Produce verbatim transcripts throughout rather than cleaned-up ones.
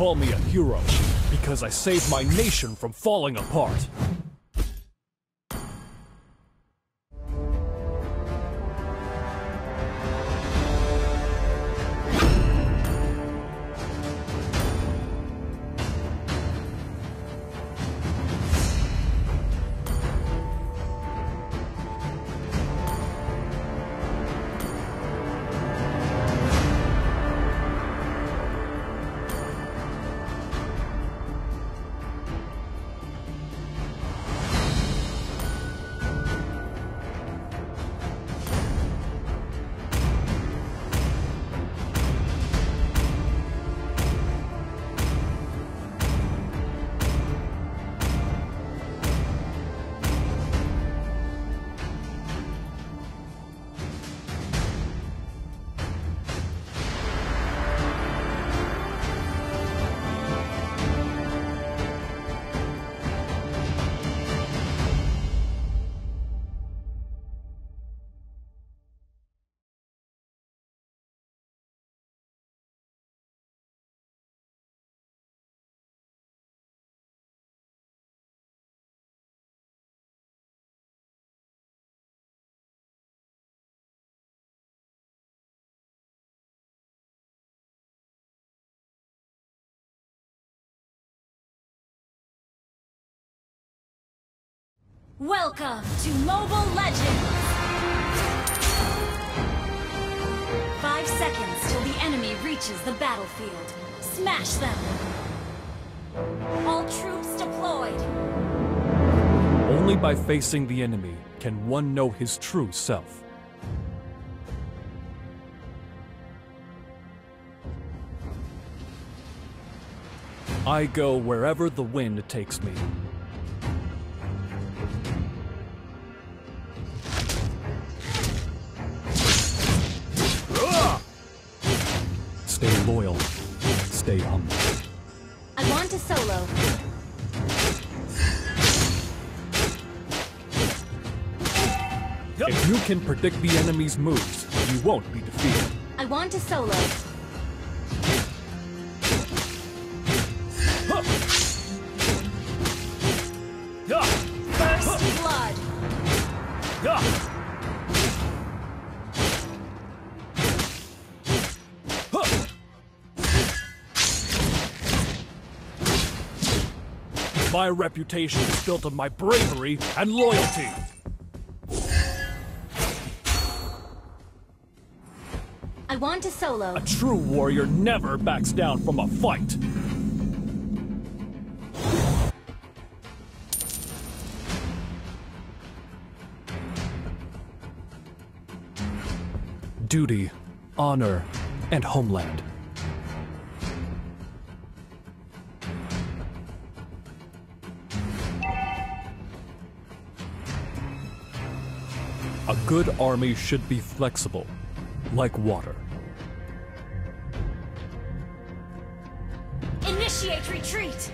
call me a hero because I saved my nation from falling apart. Welcome to Mobile Legends! Five seconds till the enemy reaches the battlefield. Smash them! All troops deployed! Only by facing the enemy can one know his true self. I go wherever the wind takes me. Stay loyal. Stay humble. I want to solo. If you can predict the enemy's moves, you won't be defeated. I want to solo. First blood. My reputation is built on my bravery and loyalty. I want to solo. A true warrior never backs down from a fight. Duty, honor, and homeland. A good army should be flexible, like water. Initiate retreat!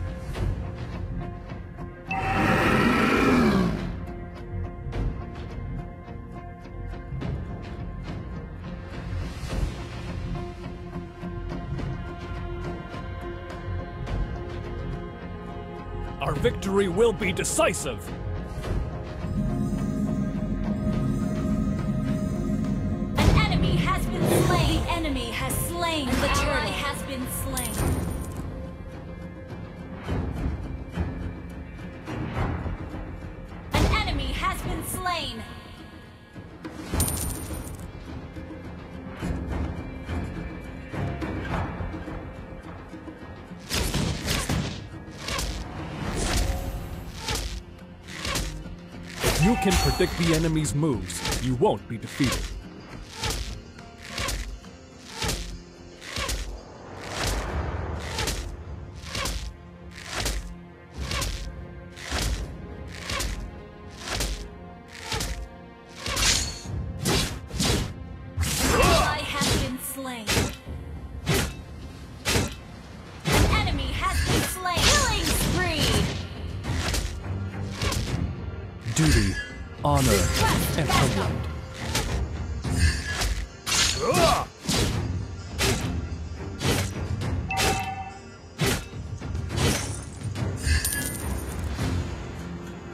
Our victory will be decisive! The enemy has slain. The ally has been slain. An enemy has been slain. If you can predict the enemy's moves, you won't be defeated. Duty, honor, and homeland.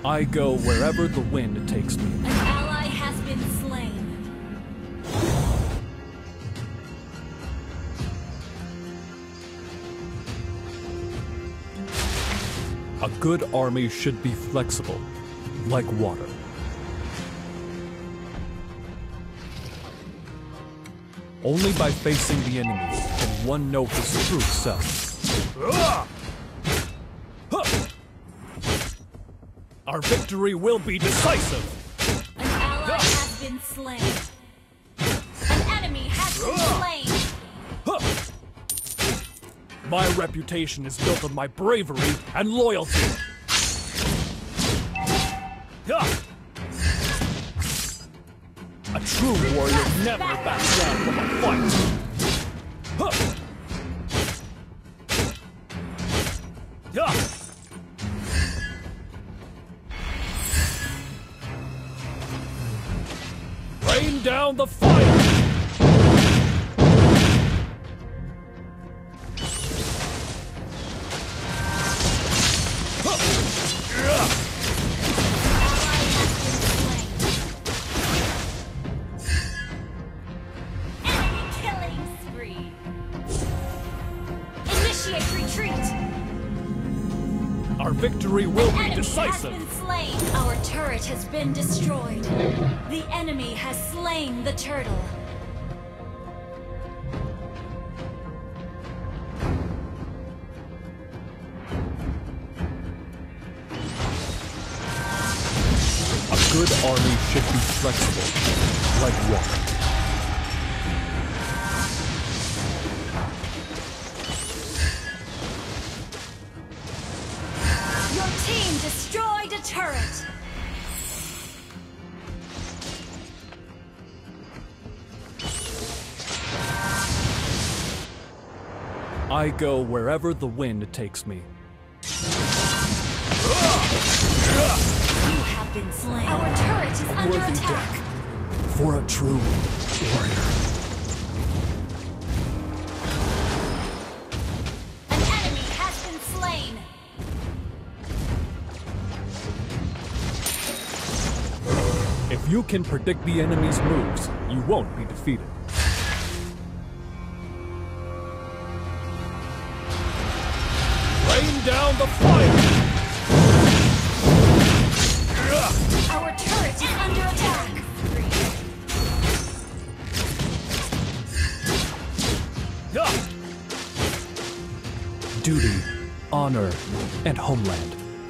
I go wherever the wind takes me. An ally has been slain. A good army should be flexible, like water. Only by facing the enemy can one know his true self. Our victory will be decisive! An ally has been slain. An enemy has been slain. My reputation is built on my bravery and loyalty. A true warrior never backs down from a fight. Rain down the fire! Our victory will be decisive! Has been slain. Our turret has been destroyed. The enemy has slain the turtle. A good army should be flexible, like water. Team destroyed a turret! I go wherever the wind takes me. You have been slain. Our turret is A under worthy attack. death for a true warrior. An enemy has been slain. If you can predict the enemy's moves, you won't be defeated. Rain down the fire! Our turret is under attack. Duty, honor, and homeland.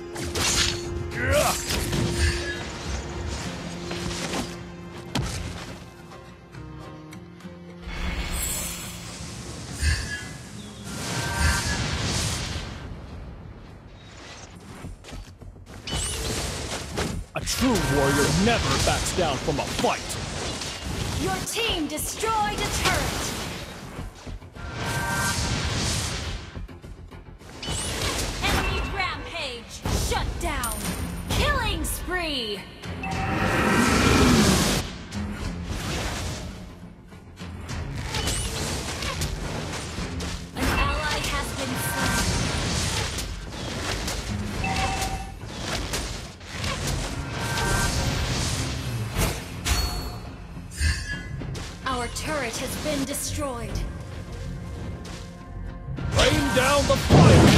A true warrior never backs down from a fight! Your team destroyed a turret. Enemy rampage. Shut down. Killing spree. An ally has been slain. Our turret has been destroyed. Rain down the fire!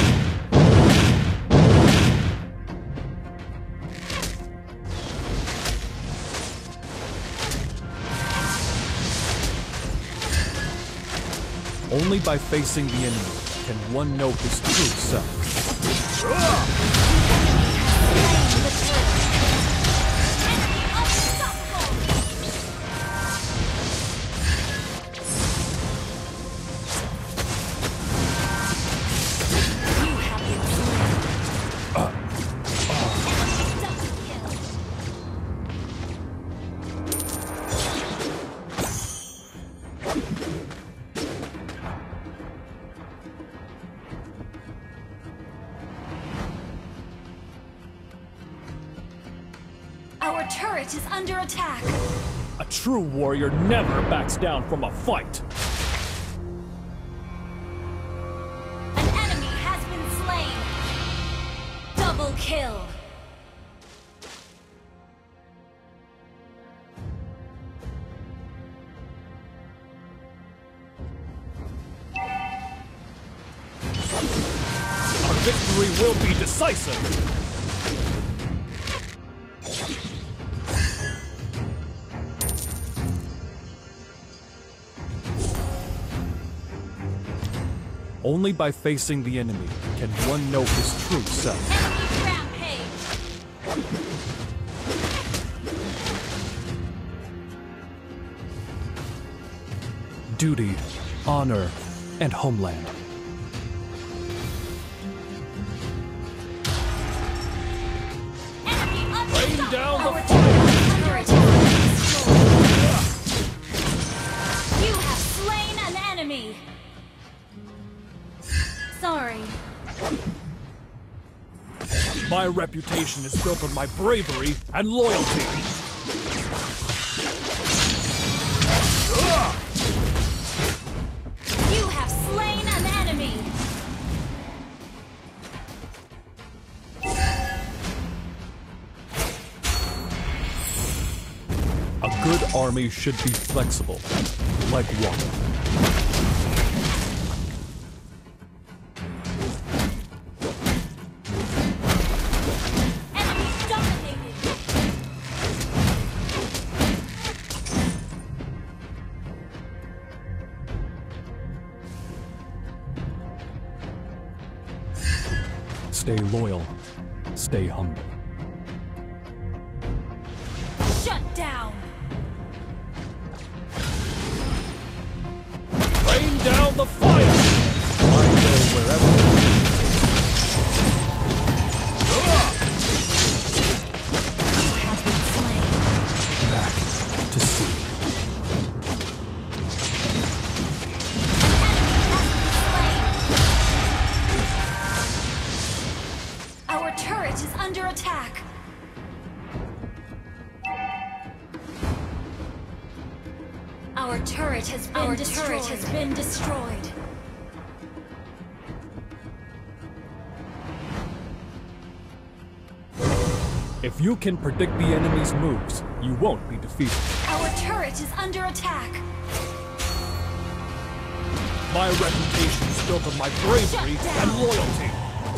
Only by facing the enemy can one know his true self. Enemy unstoppable! You have been slain. Double kill. Our turret is under attack. A true warrior never backs down from a fight. An enemy has been slain. Double kill. will be decisive! Only by facing the enemy can one know his true self. Enemy rampage! Duty, honor, and homeland. Enemy Rain unstoppable! down the Our fire! turret has been destroyed. You have slain an enemy! Sorry. My reputation is built on my bravery and loyalty. You have slain an enemy! A good army should be flexible, like water. Enemy dominated! Stay loyal, stay humble. Shut down! Rain down the fire! I go wherever. You have been slain. Back to sea. Our turret is under attack. Our turret has been Our destroyed. turret has been destroyed. If you can predict the enemy's moves, you won't be defeated. Our turret is under attack. My reputation is built on my bravery and loyalty.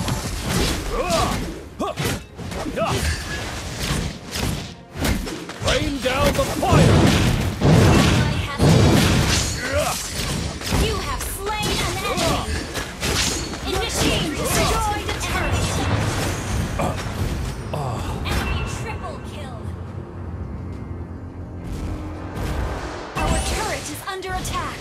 Rain down the fire! Ally has been- You have slain an enemy. Initiate destroy the turret. Enemy triple kill. Our turret is under attack.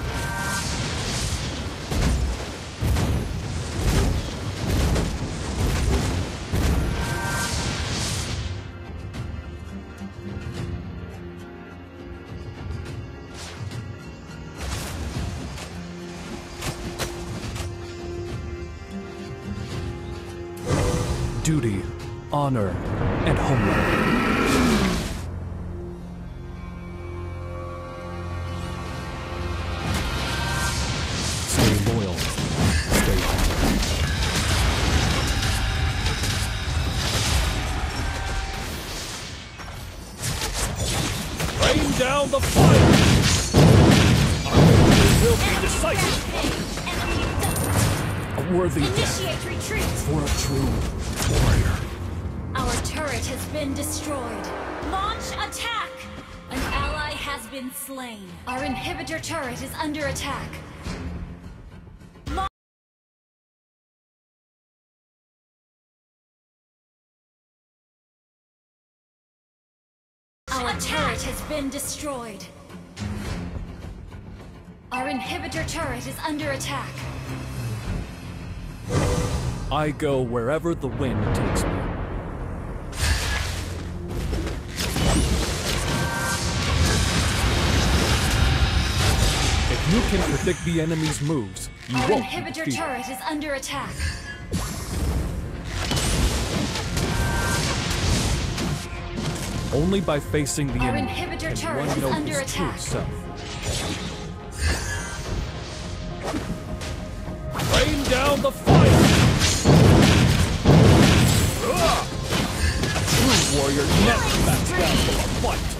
Duty, honor, and homeland. Stay loyal, stay humble. Rain down the fire! Our victory will be decisive! Enemy done. A worthy death Initiate retreat. for a true warrior. Our turret has been destroyed. Launch attack! An ally has been slain. Our inhibitor turret is under attack. La- Our turret has been destroyed. Our inhibitor turret is under attack. I go wherever the wind takes me. If you can predict the enemy's moves, you Our won't be inhibitor defeated. turret is under attack. Only by facing the Our enemy inhibitor can turret one is know under his true attack. self. Rain down the fire! A true warrior never backs down from a fight.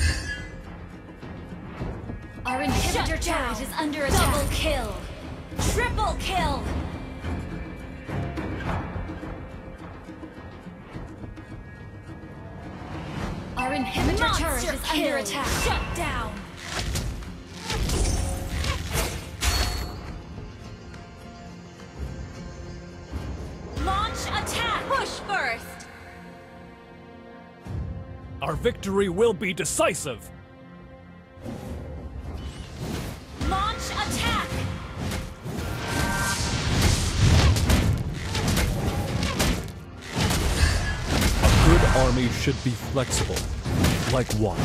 Our inhibitor turret is under attack. Double kill. Triple kill! Our inhibitor Monster turret is kill. under attack. Shut down! Launch attack! Push first! Our victory will be decisive! Launch attack! A good army should be flexible, like water.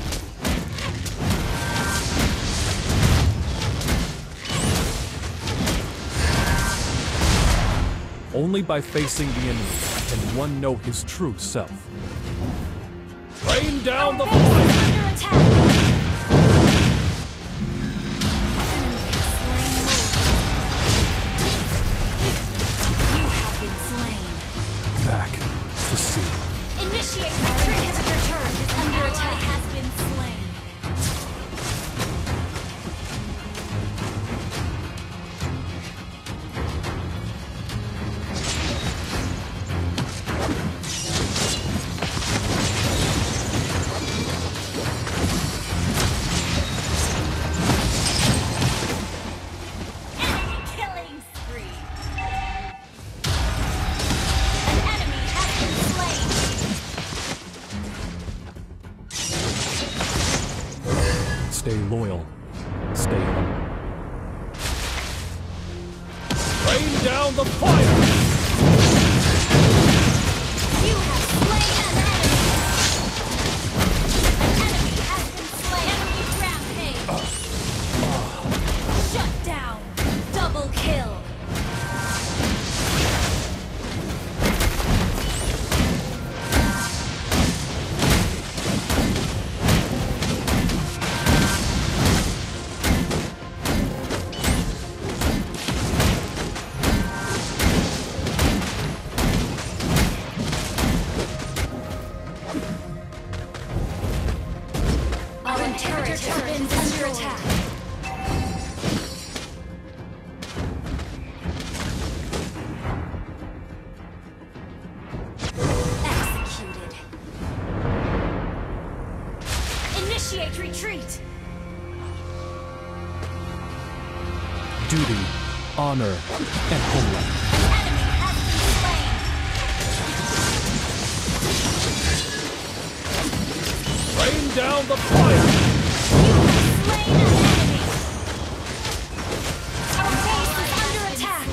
Only by facing the enemy can one know his true self. Rain down the Our base is fire! under attack! You have been slain. Back to sea. Initiate retreat. Our inhibitor turret is under attack. Has been slain. Enemy killing spree. An enemy has been slain. Stay loyal. Stay humble. Rain down the fire! You have slain an enemy. An enemy has been slain. Enemy rampage. Shut down. Double kill. Our inhibitor turret has been under attack. Executed. Initiate retreat. Duty, honor, and homeland. Enemy has been slain. Rain down the fire! You have slain an enemy. Our base is under attack.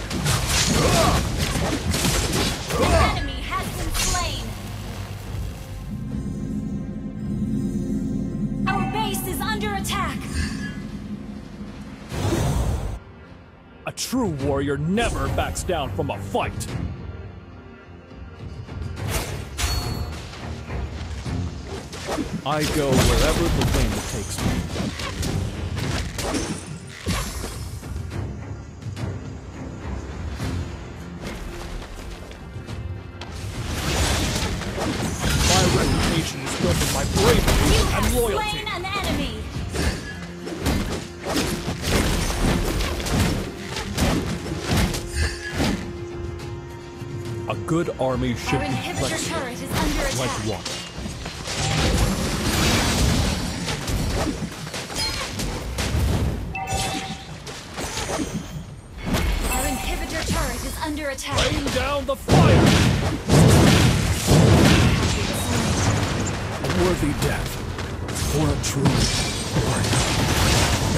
An enemy has been slain. Our base is under attack. A true warrior never backs down from a fight. I go wherever the wind takes me. My reputation is built on my You bravery have and loyalty. slain an enemy. A good army should Our be inhibitor flexible, turret is under attack. like water. Our inhibitor turret is under attack. Rain down the fire! A worthy death for a true warrior.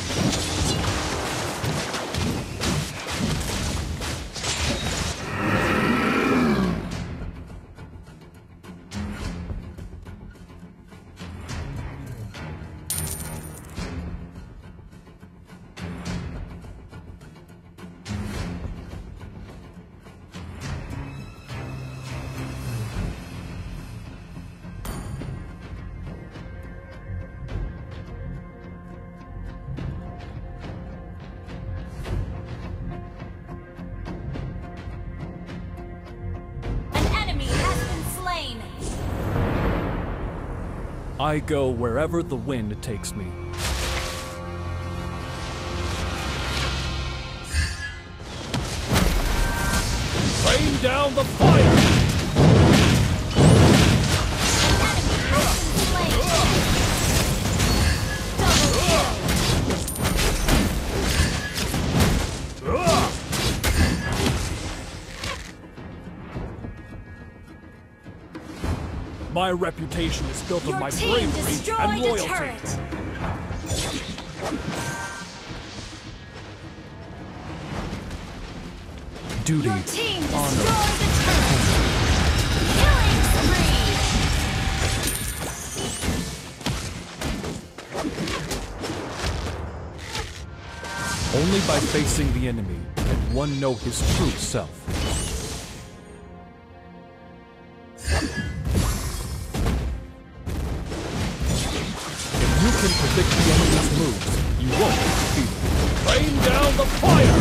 I go wherever the wind takes me. Rain down the fire! My reputation is built Your on my team bravery destroyed and a loyalty. turret. Duty, Your team honor, destroyed a turret. Killing spree. only by facing the enemy can one know his true self. If you can predict the enemy's moves, you won't be defeated. Rain down the fire!